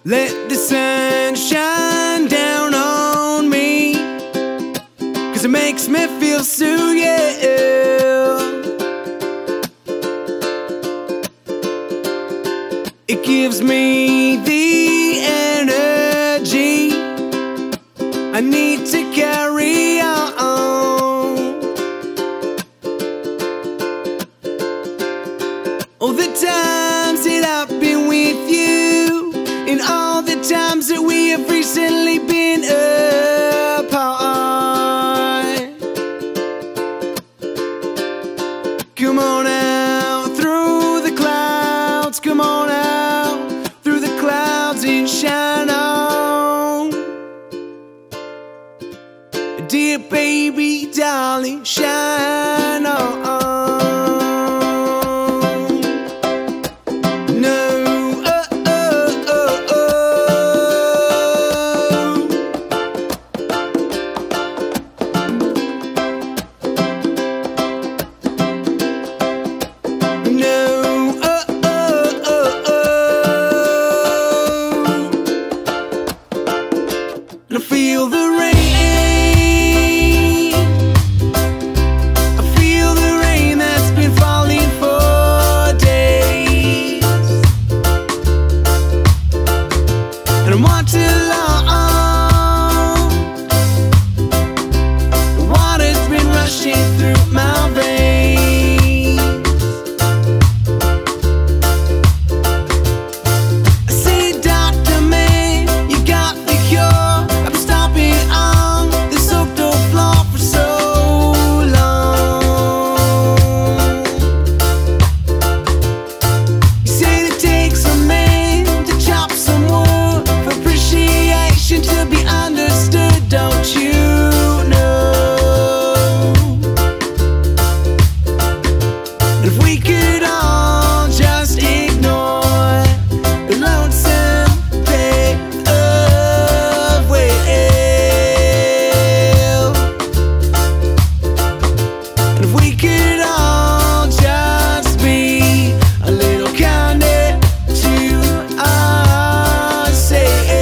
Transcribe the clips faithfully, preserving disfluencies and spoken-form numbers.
Let the sun shine down on me, 'cause it makes me feel so, yeah. It gives me the energy I need to carry on. All the times that I've been with you, and all the times that we have recently been apart. Come on out through the clouds, come on out through the clouds and shine on. Dear baby, darling, shine on. I feel the rain, I feel the rain that's been falling for days, and I'm watching along. The water's been rushing through my veins. I say, doctor man, you got the cure. To be understood, don't you know? If we could all just ignore the lonesome path of will, and if we could all just be a little kinder to ourselves.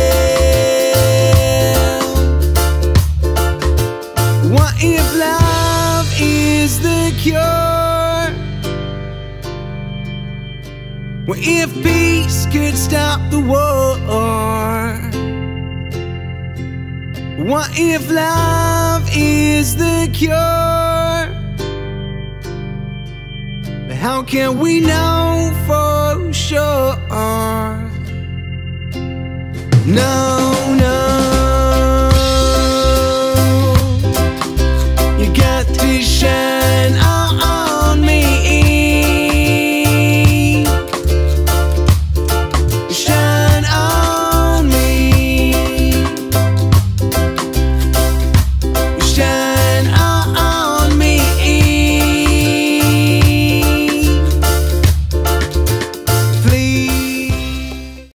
What if love is the cure? What if peace could stop the war? What if love is the cure? But how can we know for sure? No.